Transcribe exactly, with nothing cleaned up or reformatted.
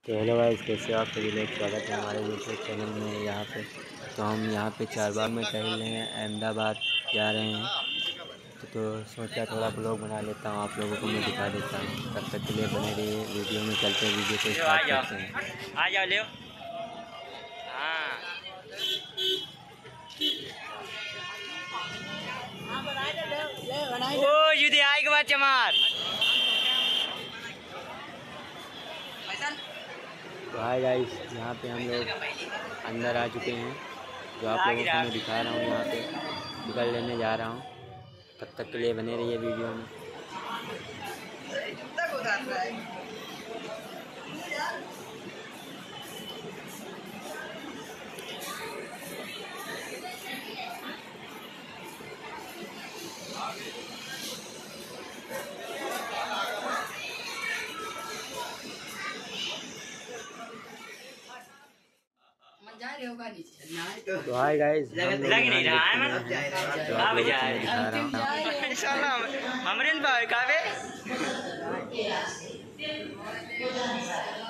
तो hello guys, कैसे आप सभी लोग, स्वागत है हमारे यूट्यूब चैनल में। यहाँ पे तो हम यहाँ पे चारबाग में टहल रहे हैं, अहमदाबाद जा रहे हैं। तो, तो सोचा थोड़ा ब्लॉग बना लेता हूँ, आप लोगों को मैं दिखा देता हूँ। तब तक के लिए बने रहिए, वीडियो में चलते हैं, वीडियो को स्टार्ट करते हैं। आ जाओ, ले हाँ ओ युद्धि आए के बाद चमार। तो हाय गाइस, यहाँ पे हम लोग अंदर आ चुके हैं, जो आप लोगों को मैं दिखा रहा हूँ। यहाँ पे टिकट लेने जा रहा हूँ, तब तक के लिए बने रहिए वीडियो में। तो हाय गाइस, लग नहीं रहा है मतलब अब जा इंशाल्लाह हमरे बाहर कावे